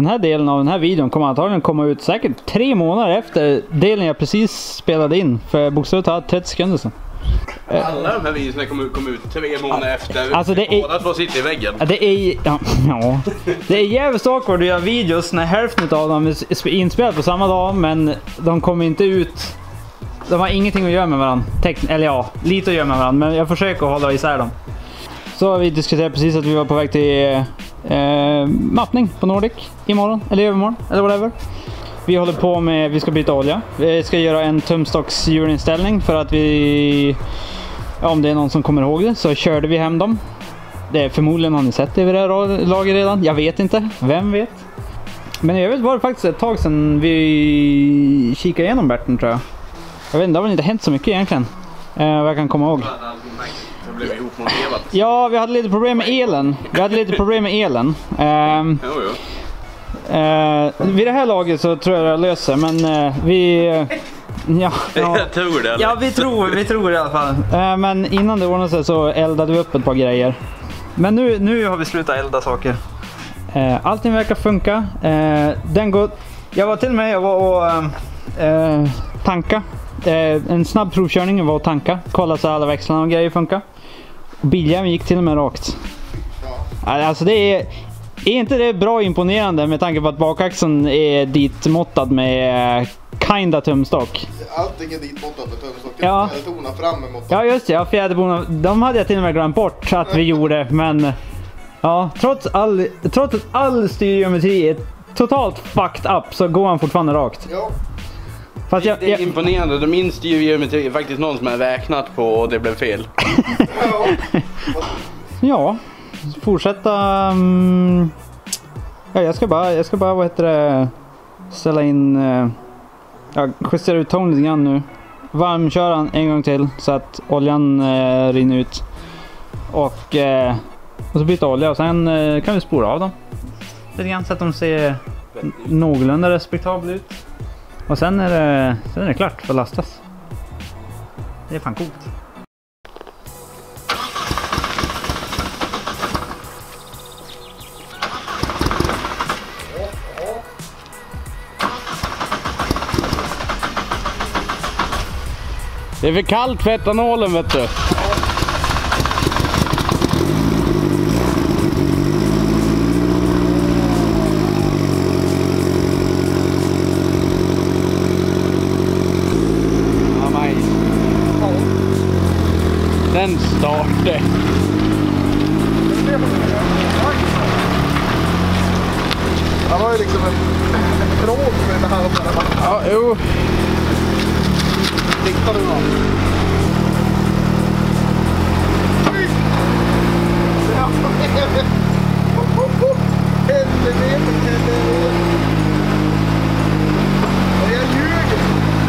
Den här delen av den här videon kommer antagligen komma ut säkert 3 månader efter delen jag precis spelade in. För bokstavligt talat 30 sekunder sedan. Alla de här videorna kommer ut 3 månader efter. Alltså det är... Båda två sitter i väggen. Det är... Ja. Det är jävligt awkward att göra videos när hälften av dem är inspelade på samma dag. Men de kommer inte ut... De har ingenting att göra med varandra. Eller ja, lite att göra med varandra. Men jag försöker hålla isär dem. Så har vi diskuterat precis att vi var på väg till mappning på Nordic imorgon. Eller övermorgon, eller whatever. Vi håller på med, vi ska byta olja. Vi ska göra en tumstockshjulinställning för att vi, om det är någon som kommer ihåg det, så körde vi hem dem. Det är förmodligen, har ni sett det vid det här laget redan? Jag vet inte, vem vet? Men jag vet, var det faktiskt ett tag sedan vi kikade igenom Berten, tror jag. Jag vet inte, det har väl inte hänt så mycket egentligen. Vad jag kan komma ihåg. Det blev ihopmonterat. Ja, vi hade lite problem med elen. Vid det här laget så tror jag det löser, men vi... Ja, Jag tror det. Eller? Ja, vi tror i alla fall. Men innan det ordnade sig så eldade vi upp ett par grejer. Men nu har vi slutat elda saker. Allting verkar funka. Jag var till och med och tanka. En snabb provkörning var att tanka. Kolla så alla växlarna och grejer funkar. Biljäveln gick till och med rakt. Alltså det är inte det bra imponerande med tanke på att bakaxeln är ditmåttad med kinda tumstock. Allting är ditmåttad med tumstock. Ja. Fjäderborna fram emot. Ja just det, ja, fjäderborna. De hade jag till och med glömt bort att vi gjorde. Men ja, trots att all styrgeometri är totalt fucked up så går han fortfarande rakt. Ja. Fast Det är imponerande. De minns styrgeometri är faktiskt någon som har räknat på och det blev fel. Ja, fortsätta. Ja, jag ska bara vad heter det, ställa in, justera ut tonen lite grann nu. Varmköra en gång till så att oljan rinner ut. Och så byta olja och sen kan vi spora av dem lite grann så att de ser någorlunda respektabla ut. Och sen är det klart för att lastas. Det är fan coolt. Det är för kallt för etanolen, vet du. Den startade. Han har ju liksom en tråd med den här. Ja, jo. Titta nu då. Jag ljuger.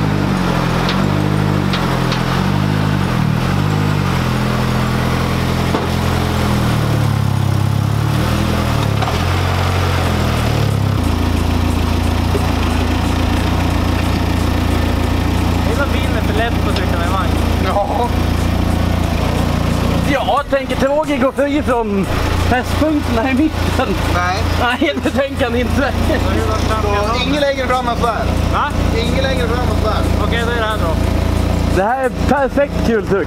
Ja, tänker tåget gå fri från fästpunkterna i mitten? Nej, det tänker han inte. Så ingen längre fram än svär. Va? Ingen längre fram än svär. Okej, då är det här då. Det här är perfekt kultruck.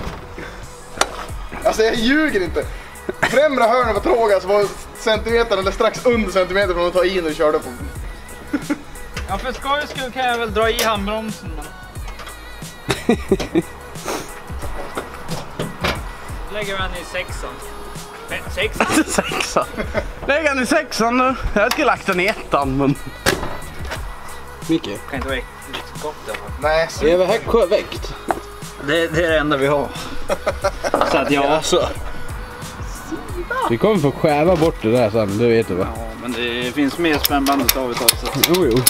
Alltså jag ljuger inte. Främre hörnet var tråget så var centimeter eller strax under centimeter från att ta in och körde på. Ja, för skojs skull kan jag väl dra i handbromsen. Lägger vi han i sexan. Sexan. Lägger han i sexan nu? Jag skulle lagt den i ettan, men... Micke? Kan inte vara lite gott i alla fall. Nej, Det är väl här sjövägt? Det är det enda vi har. Så att ja. Alltså. Vi kommer få skäva bort det där sen, du vet du va? Ja, men det finns mer spännband av ett också. Jo.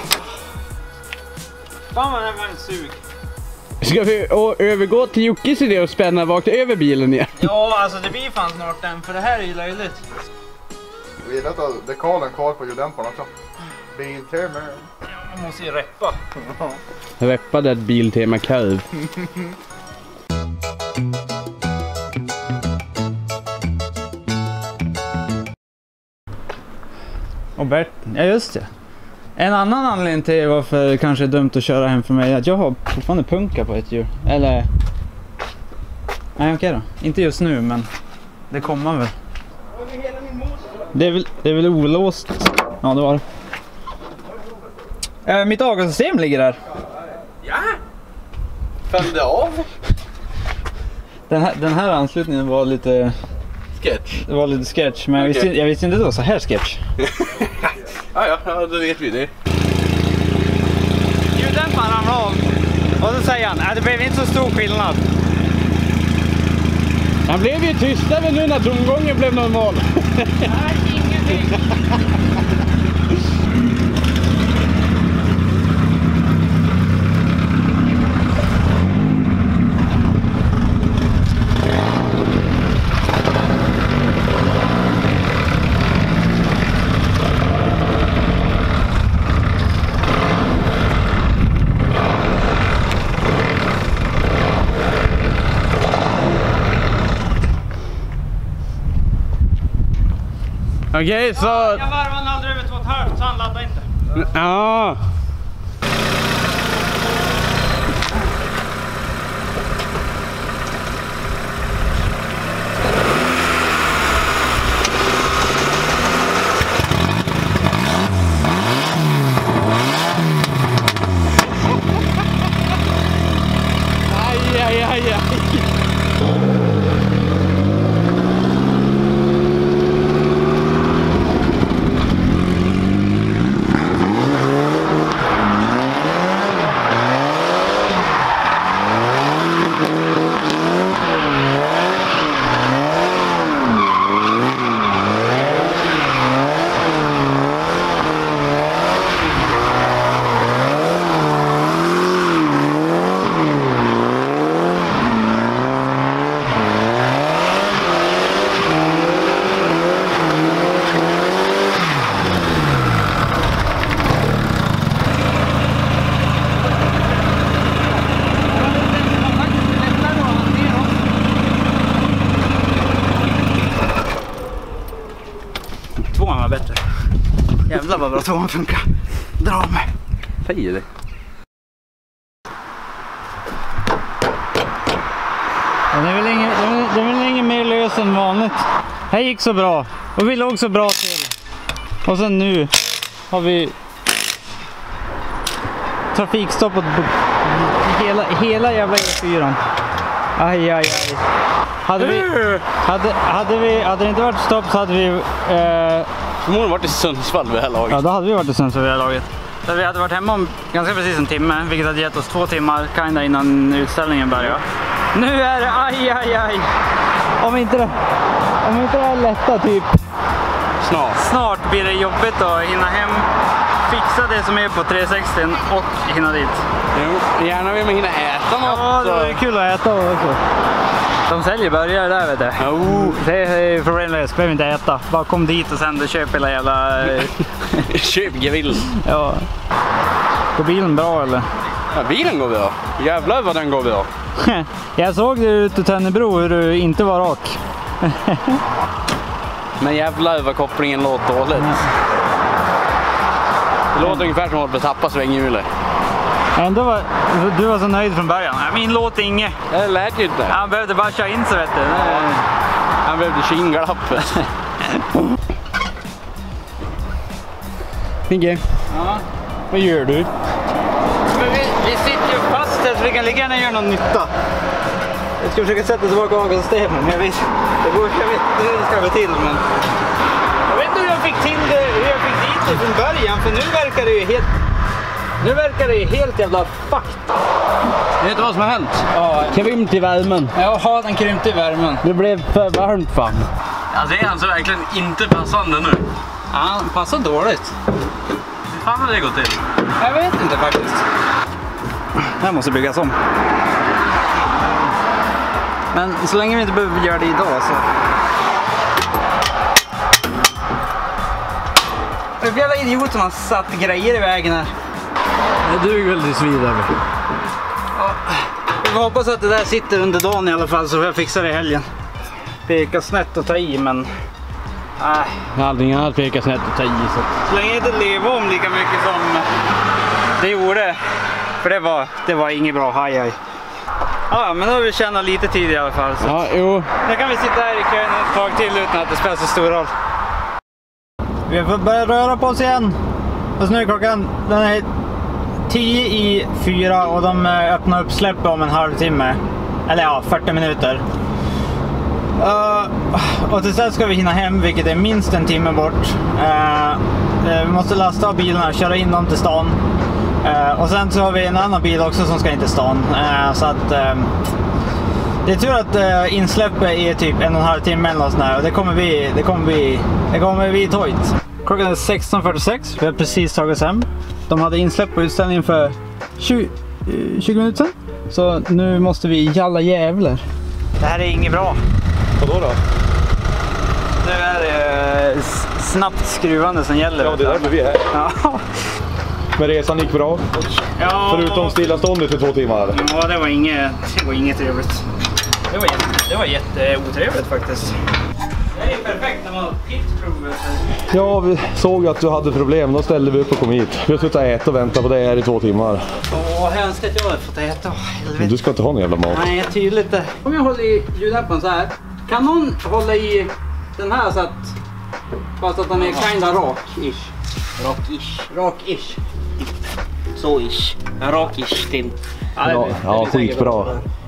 Fan vad det här var en sug. Ska vi övergå till Jockes idé och spänna vakt över bilen igen? Ja, alltså det blir fan snart den, för det här är ju löjligt. vi vet att dekalen kvar på ljuddämparen också. Biltema. Ja, man måste ju reppa. Reppade ett Biltema Curve. Och Bert, ja just det. En annan anledning till varför det kanske är dumt att köra hem för mig är att jag har fortfarande punka på ett hjul. Eller... Nej okej då. Inte just nu men det kommer väl. Det är väl olåst. Ja det var det. Mitt avgassystem ligger där. Ja! Följde av. Den här anslutningen var lite... Sketch. Det var lite sketch, men okay. jag visste inte det var så här sketch. ja, då vet vi det. Ljuddämparen han av. Och så säger han, det blev inte så stor skillnad. Han blev ju tystare nu när tomgången blev normal. Nej, ingenting. Okej, så... Jag varvar aldrig över 2,5 så han laddar inte. Ja. Aj. Tvåan var bättre. Jävlar vad bra tvåan funkar. Dra mig. Säger det. Det är väl ingen mer lös än vanligt. Det gick så bra. Och vi låg så bra till. Och sen nu har vi trafikstoppet på hela jävla E4. Aj. Hade det inte varit stopp så hade vi... Förmodligen varit i Sundsvall vid det här laget. Ja, då hade vi varit i Sundsvall vid det här laget. Där vi hade varit hemma om ganska precis en timme, vilket hade gett oss 2 timmar kinda innan utställningen började. Nu är det aj. Om inte det är lätta typ. Snart blir det jobbigt att hinna hem, fixa det som är på 360 och hinna dit. Jo, gärna vill man hinna äta något. Ja, det är kul att äta också. De säljer burgare där vet du. Det är problemlöst, behöver inte äta. Bara kom dit och sen köp hela jävla... Köp grill. Ja. Går bilen bra eller? Ja, bilen går bra. Jävlar vad den går bra. Jag såg det ute i Tönnebro hur du inte var rak. Men jävlar vad kopplingen låter dåligt. Det låter ungefär som att man tappar svänghjulet. Ändå du var så nöjd från början. Min låt inget. Det lät ju inte. Han behövde bara köra in så vet du. Han behövde kinglappet. Micke, Ja. vad gör du? Men vi sitter ju fast här så vi kan ligga gärna göra någon nytta. Jag ska försöka sätta tillbaka avgassystemet men jag vet inte hur det ska gå till. Men... Jag vet inte hur jag fick till det, hur jag fick dit det från början för nu verkar det ju helt jävla fucked. Vet du vad som har hänt? Ja, Krympt i värmen. Jaha, den krympte i värmen. Det blev för varmt fan. Alltså är han så verkligen inte passande nu? Ja, han passar dåligt. Hur fan har det gått till? Jag vet inte faktiskt. Det här måste byggas om. Men så länge vi inte behöver göra det idag så... Det är en jävla idiot som har satt grejer i vägen här. Det duger väl tills vidare. Jag hoppas att det där sitter under dagen i alla fall så får jag fixa det i helgen. Peka snett och ta i men... Nej, allting annat pekar snett och tar i. Så länge inte leva om lika mycket som det gjorde. För det var inget bra haj. Ja, men då har vi tjänat lite tid i alla fall. Så. Ja, jo. Nu kan vi sitta här i kön ett tag till utan att det spelar så stor roll. Vi har börjat röra på oss igen. Och nu är klockan, den är 10:04 och de öppnar upp släpp om en halvtimme. Eller ja, 40 minuter. Och tills dess ska vi hinna hem, vilket är minst en timme bort. Vi måste lasta av bilarna och köra in dem till stan. Och sen så har vi en annan bil också som ska in till stan. Så att det är tur att insläppet är typ 1,5 timme eller något sånt här. Och det kommer bli tojt. Klockan är 16:46. Vi har precis tagit oss hem. De hade insläpp på utställningen för 20 minuter sedan. Så nu måste vi jalla jävlar. Det här är inget bra. Vadå då? Nu är det snabbt skruvande som gäller. Ja, det är därför vi är här. Ja. Men resan gick bra. Ja. Förutom stillaståndet i 2 timmar. Ja, det var inget trevligt. Det var jätteotrevligt faktiskt. Det är perfekt när man har pitprovet. Ja, vi såg att du hade problem. Då ställde vi upp och kom hit. Vi har suttit och ätit och väntat på det här i 2 timmar. Åh, jag önskar att jag hade fått äta. Men du ska inte ha någon jävla mat. Nej, tydligt det. Om jag håller i ljudhäppen så här. Kan någon hålla i den här så att... Fast att den är kinda rak-ish. Rak-ish. Så-ish. Rak-ish till. Ja, skitbra.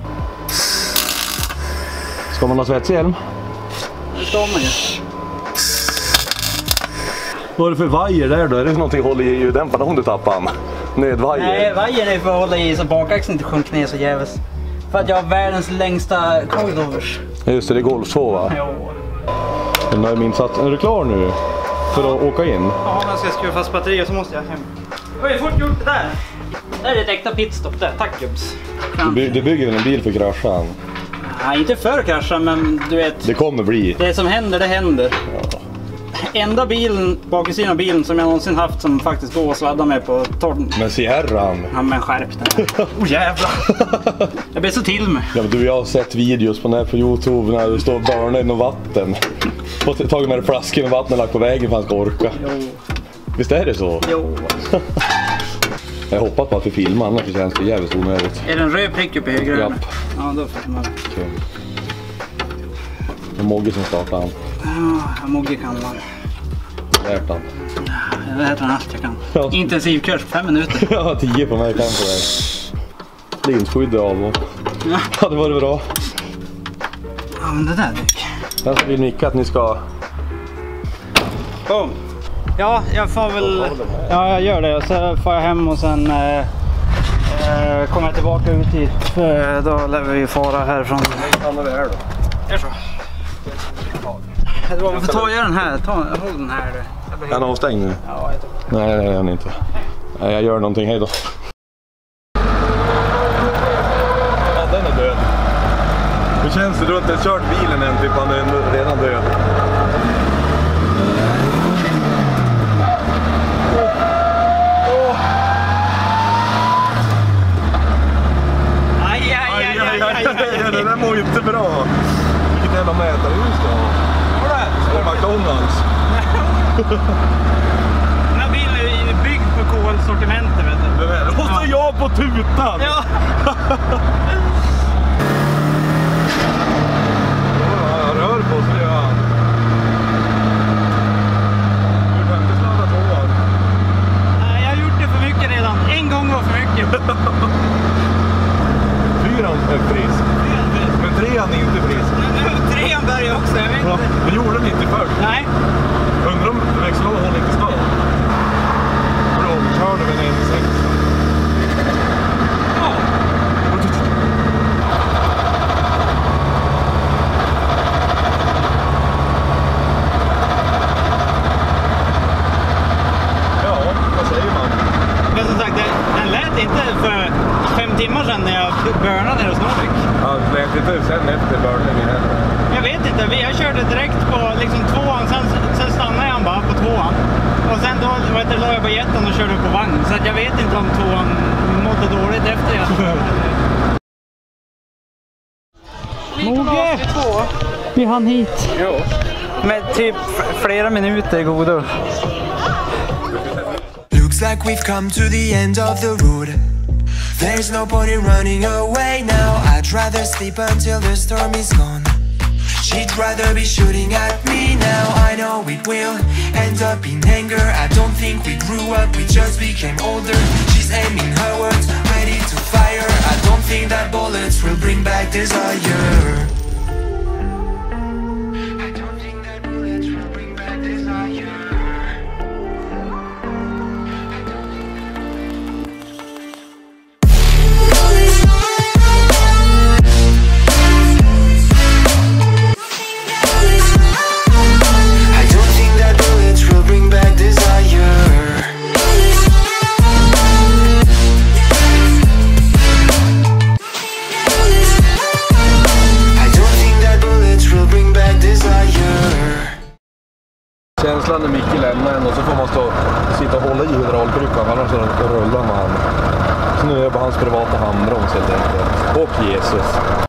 Ska man ha svetshjälm? Det ska man ju. Vad är det för vajer där då? Är det någonting att hålla i ljuddämparen om du tappar han? Nödvajer? Nej, vajer är för att hålla i så bakaxeln inte sjunker ner så jävligt. För att jag har världens längsta coilovers. Just det är golfshow va? Jo. Är du klar nu? För att åka in? Ja, men jag ska skruva fast batteri och så måste jag hem. Oj, jag fort gjort det där. Det är ett äkta pitstop där. Tack gubbs. Du bygger en bil för kraschan. Nej, inte för krascha, men du vet. Det kommer bli. Det som händer, det händer. Ja. Enda bilen, baksidan av bilen som jag någonsin haft som faktiskt går att sladda med på torren. Men Sierran. Ja, men skärp den här. Oh jävlar. Jag blir så till mig. Ja, men jag har sett videos på YouTube när du står och börnar i något vatten. Och tagit med flaskan med vatten och lagt på vägen för att han ska orka. Jo. Visst är det så? Jo. Jag hoppas på att vi filmar, annars känns det jävligt onödigt. Är det en röd prick uppe i höger? Japp. Ja, då filmar vi. Okay. Det är Mogge som startar han. Ja, Mogge kan man. Lärt han. Jag vet allt jag kan. Ja. Intensivkurs på 5 minuter. Ja, 10 på mig kan på det. Linsskydd av och... Ja, det var det bra. Ja, men det där duk. Den som vill nicka att ni ska... Boom. Ja, jag får väl... Ja, jag gör det. Så får jag hem och sen kommer jag tillbaka ut hit. För då lär vi fara härifrån. Stannar vi här då? Är så. Varför tar jag den här? Håll den här. Är den avstängd nu? Ja, jag tror. Nej, det är den inte. Nej, jag gör någonting. Hej då. Ja, den är död. Hur känns det? Du har inte kört bilen än, typ han är redan död. Det där mår ju inte bra. Vilket jävla mätarhus du har. Är det McDonalds? Den här bilen är byggd på KL-sortimentet, vet du. Och så jag på tutan! Ja. Jag rör på sig, ja. Du kan inte sladda tvåan. Nej, jag har gjort det för mycket redan. En gång var för mycket. 4:an är frisk. Men 3:an är inte frisk. 3:an börjar också, jag vet Ja, inte. men gjorde den inte först. Nej. Undrar om växellådan håller inte stad. Bra, vi körde med en 1,6. Ja. Ja, vad säger man? Men som sagt, den lät inte för 5 timmar sedan när jag börnade ner hos Nordic. Ja, det lät inte sen efter börningen heller. Jag vet inte, jag körde direkt på liksom 2:an, sen stannade jag bara på 2:an. Och sen då la jag på jetten och körde på vagn. Så att jag vet inte om 2:an mådde dåligt efter jag. Mogge! Vi hann hit. Jo. med typ flera minuter godo. Looks like we've come to the end of the road. There's no point in running away now. I'd rather sleep until the storm is gone. She'd rather be shooting at me now. I know it will end up in anger. I don't think we grew up, we just became older. She's aiming her words, ready to fire. I don't think that bullets will bring back desire. I don't think that bullets will bring back desire. Känslan när Micke lämnar en och så får man sitta och hålla i hydraulkryckan, annars så rullar man. Så nu är det bara hans privata handbroms helt enkelt. Och Jesus.